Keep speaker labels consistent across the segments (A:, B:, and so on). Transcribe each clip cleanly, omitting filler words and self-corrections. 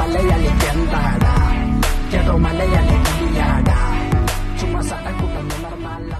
A: മലയാളിക്കെന്താടാ കേട്ടോ മലയാളി കവിയാടാ ചുമ്മാ സട്ടക്കൂട്ടം നിർമ്മാല.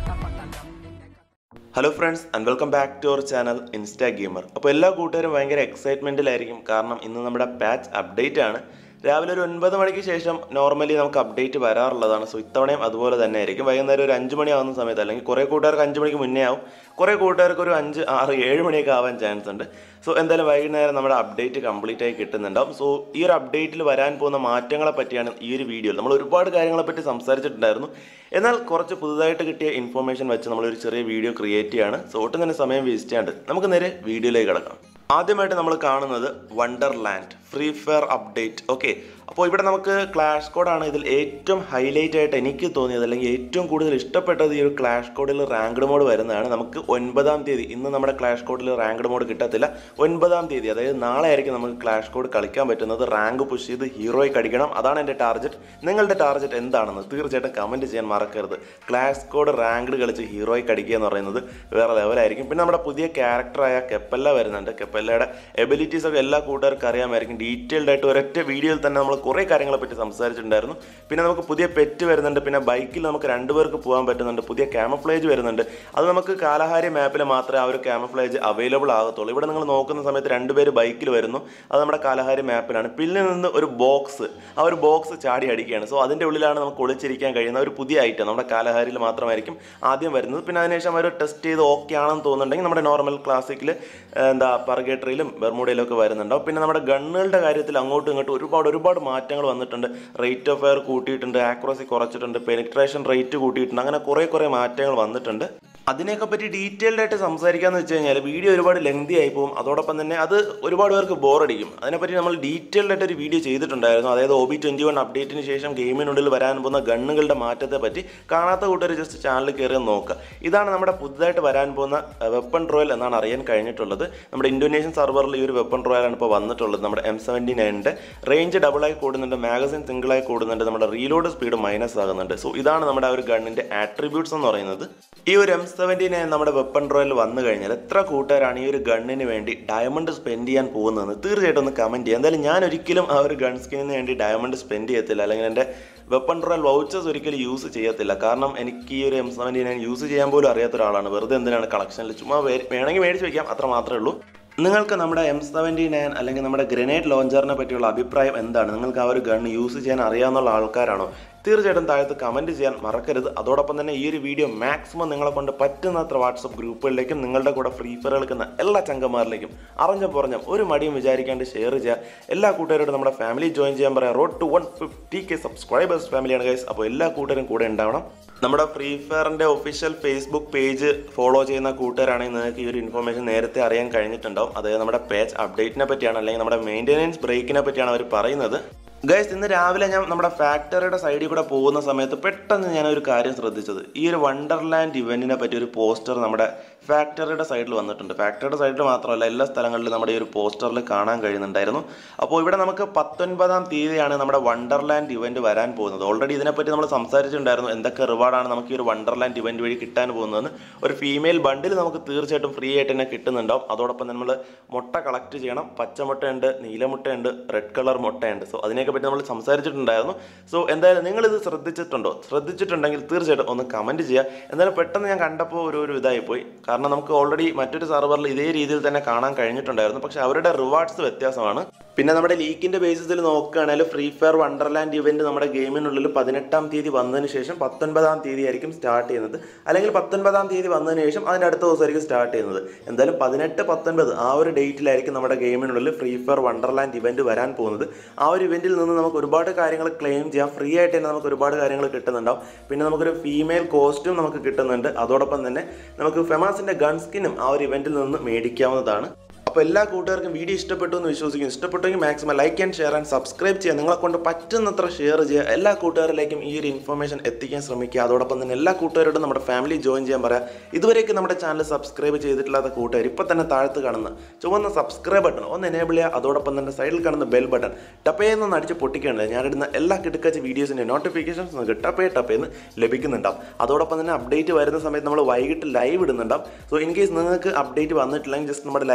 B: Hello friends and welcome back to our channel Insta gamer. അപ്പോൾ എല്ലാ കൂട്ടുകാരും ഭയങ്കര എക്സൈറ്റ്മെൻറ്റിലായിരിക്കും, കാരണം ഇന്ന് നമ്മുടെ പാച്ച് അപ്ഡേറ്റ് ആണ്. രാവിലെ ഒരു 9 മണിക്ക് ശേഷം നോർമലി നമുക്ക് അപ്ഡേറ്റ് വരാറുള്ളതാണ്. സോ ഇത്തവണയും അതുപോലെ തന്നെ ആയിരിക്കും. വൈകുന്നേരം ഒരു 5 മണി ആവുന്ന സമയത്ത്, അല്ലെങ്കിൽ കുറേ കൂട്ടുകാർക്ക് 5 മണിക്ക് മുന്നേ ആവും, കുറേ കൂട്ടുകാർക്ക് ഒരു 5, 6, 7 മണിയൊക്കെ ആവാൻ ചാൻസ് ഉണ്ട്. സോ എന്തായാലും വൈകുന്നേരം നമ്മുടെ അപ്ഡേറ്റ് കംപ്ലീറ്റ് ആയി കിട്ടുന്നുണ്ടാവും. സോ ഈ ഒരു അപ്ഡേറ്റിൽ വരാൻ പോകുന്ന മാറ്റങ്ങളെ പറ്റിയാണ് ഈ ഒരു വീഡിയോയിൽ. നമ്മൾ ഒരുപാട് കാര്യങ്ങളെപ്പറ്റി സംസാരിച്ചിട്ടുണ്ടായിരുന്നു. എന്നാൽ കുറച്ച് പുതുതായിട്ട് കിട്ടിയ ഇൻഫോർമേഷൻ വെച്ച് നമ്മളൊരു ചെറിയ വീഡിയോ ക്രിയേറ്റ് ചെയ്യാണ്. സോ ഒട്ടും തന്നെ സമയം വേസ്റ്റ് ചെയ്യാണ്ട് നമുക്ക് നേരെ വീഡിയോയിലേക്ക് കിടക്കാം. ആദ്യമായിട്ട് നമ്മൾ കാണുന്നത് wonderland free fire update. Okay, അപ്പോൾ ഇവിടെ നമുക്ക് ക്ലാഷ് കോഡാണ് ഇതിൽ ഏറ്റവും ഹൈലൈറ്റ് ആയിട്ട് എനിക്ക് തോന്നിയത്, അല്ലെങ്കിൽ ഏറ്റവും കൂടുതൽ ഇഷ്ടപ്പെട്ടത്. ഈ ഒരു ക്ലാഷ് കോഡിൽ റാങ്ക്ഡ് മോഡ് വരുന്നതാണ്. നമുക്ക് 9-ാം തീയതി, ഇന്ന് നമ്മുടെ ക്ലാഷ് കോഡിൽ റാങ്ക്ഡ് മോഡ് കിട്ടത്തില്ല. 9-ാം തീയതി, അതായത് നാളെ ആയിരിക്കും നമുക്ക് ക്ലാഷ് കോഡ് കളിക്കാൻ പറ്റുന്നത്. റാങ്ക് പുഷ് ചെയ്ത് ഹീറോയ്ക്ക് അടിക്കണം, അതാണ് എൻ്റെ ടാർഗറ്റ്. നിങ്ങളുടെ ടാർഗറ്റ് എന്താണെന്ന് തീർച്ചയായിട്ടും കമൻറ്റ് ചെയ്യാൻ മറക്കരുത്. ക്ലാഷ് കോഡ് റാങ്ക്ഡ് കളിച്ച് ഹീറോയ്ക്ക് അടിക്കുക എന്ന് പറയുന്നത് വേറെ ലെവലായിരിക്കും. പിന്നെ നമ്മുടെ പുതിയ ക്യാരക്ടറായ കെപ്പല്ല വരുന്നുണ്ട്. കെപ്പല്ലയുടെ എബിലിറ്റീസ് ഒക്കെ എല്ലാ കൂട്ടുകാർക്കും അറിയാമായിരിക്കും. ഡീറ്റെയിൽഡ് ആയിട്ട് ഒരൊറ്റ വീഡിയോയിൽ തന്നെ നമ്മൾ കുറേ കാര്യങ്ങളെ പറ്റി സംസാരിച്ചിട്ടുണ്ടായിരുന്നു. പിന്നെ നമുക്ക് പുതിയ പെറ്റ് വരുന്നുണ്ട്. പിന്നെ ബൈക്കിൽ നമുക്ക് 2 പേർക്ക് പോകാൻ പറ്റുന്നുണ്ട്. പുതിയ ക്യാമഫ്ലേജ് വരുന്നുണ്ട്. അത് നമുക്ക് കാലഹാരി മാപ്പിൽ മാത്രമേ ആ ഒരു ക്യാമഫ്ലേജ് അവൈലബിൾ ആകത്തുള്ളൂ. ഇവിടെ നിങ്ങൾ നോക്കുന്ന സമയത്ത് 2 പേര് ബൈക്കിൽ വരുന്നു. അത് നമ്മുടെ കാലഹാരി മാപ്പിലാണ്. പിന്നിൽ നിന്ന് ഒരു ബോക്സ്, ആ ഒരു ബോക്സ് ചാടി അടിക്കുകയാണ്. സോ അതിൻ്റെ ഉള്ളിലാണ് നമുക്ക് ഒളിച്ചിരിക്കാൻ കഴിയുന്ന ഒരു പുതിയ ഐറ്റം നമ്മുടെ കാലഹാരിയിൽ മാത്രമായിരിക്കും ആദ്യം വരുന്നത്. പിന്നെ അതിനുശേഷം അവർ ടെസ്റ്റ് ചെയ്ത് ഓക്കെ ആണെന്ന് തോന്നുന്നുണ്ടെങ്കിൽ നമ്മുടെ നോർമൽ ക്ലാസിക്കിൽ പർഗേറ്ററിയിലും ബെർമുഡയിലും ഒക്കെ വരുന്നുണ്ടാവും. പിന്നെ നമ്മുടെ ഗണ്ണുകളുടെ കാര്യത്തിൽ അങ്ങോട്ടും ഇങ്ങോട്ടും ഒരുപാട് മാറ്റങ്ങൾ വന്നിട്ടുണ്ട്. റേറ്റ് ഓഫ് ഫയർ കൂട്ടിയിട്ടുണ്ട്, ആക്യുറസി കുറച്ചിട്ടുണ്ട്, പെനിട്രേഷൻ റേറ്റ് കൂട്ടിയിട്ടുണ്ട്. അങ്ങനെ കുറേ മാറ്റങ്ങൾ വന്നിട്ടുണ്ട്. അതിനെയൊക്കെ പറ്റി ഡീറ്റെയിൽഡ് ആയിട്ട് സംസാരിക്കാമെന്ന് വെച്ച് കഴിഞ്ഞാൽ വീഡിയോ ഒരുപാട് ലെങ്തി ആയി പോകും. അതോടൊപ്പം തന്നെ അത് ഒരുപാട് പേർക്ക് ബോറടിക്കും. അതിനെപ്പറ്റി നമ്മൾ ഡീറ്റെയിൽഡ് ആയിട്ട് ഒരു വീഡിയോ ചെയ്തിട്ടുണ്ടായിരുന്നു. അതായത് OB21 അപ്ഡേറ്റിന് ശേഷം ഗെയിമിനുള്ളിൽ വരാൻ പോകുന്ന ഗണ്ണുകളുടെ മാറ്റത്തെ പറ്റി കാണാത്ത കൂട്ടർ ജസ്റ്റ് ചാനൽ കയറി നോക്കുക. ഇതാണ് നമ്മുടെ പുതുതായിട്ട് വരാൻ പോകുന്ന വെപ്പൺ റോയൽ എന്നാണ് അറിയാൻ കഴിഞ്ഞിട്ടുള്ളത്. നമ്മുടെ ഇന്തോനേഷ്യൻ സർവറിൽ ഈ ഒരു വെപ്പൺ റോയലാണ് ഇപ്പോൾ വന്നിട്ടുള്ളത്. നമ്മുടെ M79ന്റെ റേഞ്ച് ഡബിളായി കൂടുന്നുണ്ട്, മാഗസിൻ സിംഗിളായി കൂടുന്നുണ്ട്, നമ്മുടെ റീലോഡ് സ്പീഡ് മൈനസ് ആകുന്നുണ്ട്. സോ ഇതാണ് നമ്മുടെ ആ ഒരു ഗണ്ണിൻ്റെ ആട്രിബ്യൂട്ട്സ് എന്ന് പറയുന്നത്. ഈ ഒരു M79 നമ്മുടെ വെപ്പൺ റോയൽ വന്നു കഴിഞ്ഞാൽ എത്ര കൂട്ടുകാരാണ് ഈ ഒരു ഗണ്ണിന് വേണ്ടി ഡയമണ്ട് സ്പെൻഡ് ചെയ്യാൻ പോകുന്നതെന്ന് തീർച്ചയായിട്ടും ഒന്ന് കമൻറ്റ് ചെയ്യുക. എന്തായാലും ഞാൻ ഒരിക്കലും ആ ഒരു ഗൺ സ്കിന്നിന് വേണ്ടി ഡയമണ്ട് സ്പെൻഡ് ചെയ്യത്തില്ല, അല്ലെങ്കിൽ എൻ്റെ വെപ്പൺ റോയൽ വൗച്ചേഴ്സ് ഒരിക്കലും യൂസ് ചെയ്യത്തില്ല. കാരണം എനിക്ക് ഈ ഒരു M79 യൂസ് ചെയ്യാൻ പോലും അറിയാത്ത ഒരാളാണ്. വെറുതെ എന്തിനാണ് കളക്ഷനിൽ, ചുമ്മാ വേണമെങ്കിൽ മേടിച്ച് വയ്ക്കാം, അത്ര മാത്രമേ ഉള്ളൂ. നിങ്ങൾക്ക് നമ്മുടെ M79 അല്ലെങ്കിൽ നമ്മുടെ ഗ്രനേഡ് ലോഞ്ചറിനെ പറ്റിയുള്ള അഭിപ്രായം എന്താണ്? നിങ്ങൾക്ക് ആ ഒരു ഗൺ യൂസ് ചെയ്യാൻ അറിയാവുന്ന ആൾക്കാരാണോ? തീർച്ചയായിട്ടും താഴത്ത് കമൻറ്റ് ചെയ്യാൻ മറക്കരുത്. അതോടൊപ്പം തന്നെ ഈ ഒരു വീഡിയോ മാക്സിമം നിങ്ങളെ കൊണ്ട് പറ്റുന്നത്ര വാട്സപ്പ് ഗ്രൂപ്പുകളിലേക്കും നിങ്ങളുടെ കൂടെ ഫ്രീ ഫയർ കളിക്കുന്ന എല്ലാ ചങ്കന്മാരിലേക്കും പറഞ്ഞും ഒരു മടിയും വിചാരിക്കാണ്ട് ഷെയർ ചെയ്യുക. എല്ലാ കൂട്ടുകാരോടും നമ്മുടെ ഫാമിലി ജോയിൻ ചെയ്യാൻ പറയാം. റോഡ് ടു 150K സബ്സ്ക്രൈബേഴ്സ് ഫാമിലിയാണ് ഗൈസ്. അപ്പോൾ എല്ലാ കൂട്ടുകാരും കൂടെ ഉണ്ടാവണം. നമ്മുടെ ഫ്രീ ഫയറിൻ്റെ ഒഫീഷ്യൽ ഫേസ്ബുക്ക് പേജ് ഫോളോ ചെയ്യുന്ന കൂട്ടുകാരാണെങ്കിൽ നിങ്ങൾക്ക് ഈ ഒരു ഇൻഫർമേഷൻ നേരത്തെ അറിയാൻ കഴിഞ്ഞിട്ടുണ്ടാവും. അതായത് നമ്മുടെ പേജ് അപ്ഡേറ്റിനെ പറ്റിയാണ്, അല്ലെങ്കിൽ നമ്മുടെ മെയിൻ്റെനൻസ് ബ്രേക്കിനെ പറ്റിയാണ് അവർ പറയുന്നത്. ഗൈസ്, ഇന്ന് രാവിലെ ഞാൻ നമ്മുടെ ഫാക്ടറിയുടെ സൈഡിൽ കൂടെ പോകുന്ന സമയത്ത് പെട്ടെന്ന് ഞാനൊരു കാര്യം ശ്രദ്ധിച്ചത്, ഈ ഒരു വണ്ടർലാൻഡ് ഇവൻറ്റിനെ പറ്റി ഒരു പോസ്റ്റർ നമ്മുടെ ഫാക്ടറിയുടെ സൈഡിൽ വന്നിട്ടുണ്ട്. ഫാക്ടറിയുടെ സൈഡിൽ മാത്രമല്ല, എല്ലാ സ്ഥലങ്ങളിലും നമ്മുടെ ഈ ഒരു പോസ്റ്ററിൽ കാണാൻ കഴിയുന്നുണ്ടായിരുന്നു. അപ്പോൾ ഇവിടെ നമുക്ക് 19-ാം തീയതിയാണ് നമ്മുടെ വണ്ടർലാൻഡ് ഇവൻറ്റ് വരാൻ പോകുന്നത്. ഓൾറെഡി ഇതിനെപ്പറ്റി നമ്മൾ സംസാരിച്ചിട്ടുണ്ടായിരുന്നു, എന്തൊക്കെ റിവാർഡാണ് നമുക്ക് ഈ ഒരു വണ്ടർലാൻഡ് ഇവൻറ്റ് വഴി കിട്ടാൻ പോകുന്നതെന്ന്. ഒരു ഫീമെയിൽ ബണ്ടിൽ നമുക്ക് തീർച്ചയായിട്ടും ഫ്രീ ആയിട്ട് തന്നെ കിട്ടുന്നുണ്ടാവും. അതോടൊപ്പം നമ്മൾ മുട്ട കളക്ട് ചെയ്യണം. പച്ചമുട്ടയുണ്ട്, നീലമുട്ടയുണ്ട്, റെഡ് കളർ മുട്ടയുണ്ട്. സോ അതിനെയൊക്കെ പറ്റി നമ്മൾ സംസാരിച്ചിട്ടുണ്ടായിരുന്നു. സോ എന്തായാലും നിങ്ങളിത് ശ്രദ്ധിച്ചിട്ടുണ്ടെങ്കിൽ തീർച്ചയായിട്ടും ഒന്ന് കമൻറ്റ് ചെയ്യുക. എന്തായാലും പെട്ടെന്ന് ഞാൻ കണ്ടപ്പോൾ ഒരു ഇതായിപ്പോയി. കാരണം നമുക്ക് ഓൾറെഡി മറ്റൊരു സർവറിൽ ഇതേ രീതിയിൽ തന്നെ കാണാൻ കഴിഞ്ഞിട്ടുണ്ടായിരുന്നു. പക്ഷേ അവരുടെ റിവാർഡ്സ് വ്യത്യാസമാണ്. പിന്നെ നമ്മുടെ ലീക്കിൻ്റെ ബേസിസിൽ നോക്കുകയാണെങ്കിൽ ഫ്രീ ഫയർ വണ്ടർലാൻഡ് ഇവൻറ്റ് നമ്മുടെ ഗെയിമിനുള്ളിൽ 18-ാം തീയതി വന്നതിന് ശേഷം 19-ാം തീയതി ആയിരിക്കും സ്റ്റാർട്ട് ചെയ്യുന്നത്. അല്ലെങ്കിൽ 19-ാം തീയതി വന്നതിന് ശേഷം അതിൻ്റെ അടുത്ത ദിവസമായിരിക്കും സ്റ്റാർട്ട് ചെയ്യുന്നത്. എന്തായാലും 18, 19 ആ ഒരു ഡേറ്റിലായിരിക്കും നമ്മുടെ ഗെയിമിനുള്ളിൽ ഫ്രീ ഫയർ വണ്ടർലാൻഡ് ഇവൻറ്റ് വരാൻ പോകുന്നത്. ആ ഒരു ഇവൻറ്റിൽ നിന്ന് നമുക്ക് ഒരുപാട് കാര്യങ്ങൾ ക്ലെയിം ചെയ്യാം. ഫ്രീ ആയിട്ട് തന്നെ നമുക്ക് ഒരുപാട് കാര്യങ്ങൾ കിട്ടുന്നുണ്ടാവും. പിന്നെ നമുക്കൊരു ഫീമെയിൽ കോസ്റ്റ്യൂം നമുക്ക് കിട്ടുന്നുണ്ട്. അതോടൊപ്പം തന്നെ നമുക്ക് ഫെമാസിൻ്റെ ഗൺ സ്കിന്നും ആ ഒരു ഇവൻറ്റിൽ നിന്ന് മേടിക്കാവുന്നതാണ്. അപ്പോൾ എല്ലാ കൂട്ടുകാർക്കും വീഡിയോ ഇഷ്ടപ്പെട്ടു എന്ന് വിശ്വസിക്കുന്നു. ഇഷ്ടപ്പെട്ടെങ്കിൽ maximum like and share and subscribe ചെയ്യുക. നിങ്ങളെ കൊണ്ട് പറ്റുന്നത്ര ഷെയർ ചെയ്യുക. എല്ലാ കൂട്ടുകാരിലേക്കും ഈ ഒരു ഇൻഫർമേഷൻ എത്തിക്കാൻ ശ്രമിക്കുക. അതോടൊപ്പം തന്നെ എല്ലാ കൂട്ടുകാരോടും നമ്മുടെ ഫാമിലി ജോയിൻ ചെയ്യാൻ പറയാം. ഇതുവരെയൊക്കെ നമ്മുടെ ചാനൽ സബ്സ്ക്രൈബ് ചെയ്തിട്ടില്ലാത്ത കൂട്ടുകാർ ഇപ്പോൾ തന്നെ താഴത്ത് കാണുന്ന ചുവന്ന സബ്സ്ക്രൈബ് ബട്ടൺ ഒന്ന് എനേബിൾ ചെയ്യുക. അതോടൊപ്പം തന്നെ സൈഡിൽ കാണുന്ന ബെൽ ബട്ടൺ ടപ്പേന്ന് അടിച്ച് പൊട്ടിക്കേണ്ടത്. ഞാനിടുന്ന എല്ലാ കിടക്കാച്ച വീഡിയോസിൻ്റെ നോട്ടിഫിക്കേഷൻസ് നിങ്ങൾക്ക് ടപ്പേന്ന് ലഭിക്കുന്നുണ്ടാവും. അതോടൊപ്പം തന്നെ അപ്ഡേറ്റ് വരുന്ന സമയത്ത് നമ്മൾ വൈകിട്ട് ലൈവ് ഇടുന്നുണ്ടാവും. സോ ഇൻ കേസ് നിങ്ങൾക്ക് അപ്ഡേറ്റ് വന്നിട്ടില്ലെങ്കിൽ ജസ്റ്റ് നമ്മുടെ ലൈവിൽ കയറി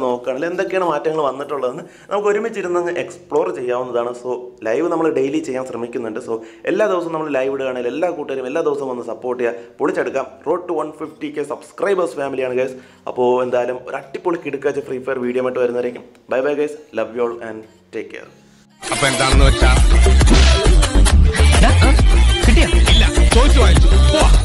B: നോക്കുകയാണെങ്കിൽ എന്തൊക്കെയാണ് മാറ്റങ്ങൾ വന്നിട്ടുള്ളതെന്ന് നമുക്ക് ഒരുമിച്ചിരുന്ന് എക്സ്പ്ലോർ ചെയ്യാവുന്നതാണ്. സോ ലൈവ് നമ്മൾ ഡെയിലി ചെയ്യാൻ ശ്രമിക്കുന്നുണ്ട്. സോ എല്ലാ ദിവസവും നമ്മൾ ലൈവ് ഇടുകയാണെങ്കിൽ എല്ലാ കൂട്ടുകാരും എല്ലാ ദിവസവും വന്ന് സപ്പോർട്ട് ചെയ്യുക, പൊളിച്ചെടുക്കാം. റോഡ് ടു 150K സബ്സ്ക്രൈബേഴ്സ് ഫാമിലിയാണ് ഗൈസ്. അപ്പോൾ എന്തായാലും ഒരു അടിപൊളി കിടുക്കാച്ച ഫ്രീ ഫയർ വീഡിയോ ആയിട്ട് വരുന്നവരേക്കും bye bye guys, love you all and take care.
C: അപ്പൊ എന്താണെന്ന് വെച്ചാൽ കിട്ടിയ ചോദിച്ചു വായിച്ചു.